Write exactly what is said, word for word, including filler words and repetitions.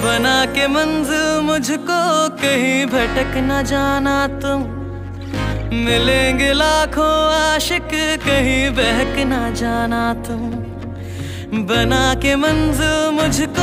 बना के मंजिल मुझको कहीं भटक न जाना तुम। मिलेंगे लाखों आशिक कहीं बहक न जाना तुम। बना के मंजिल मुझको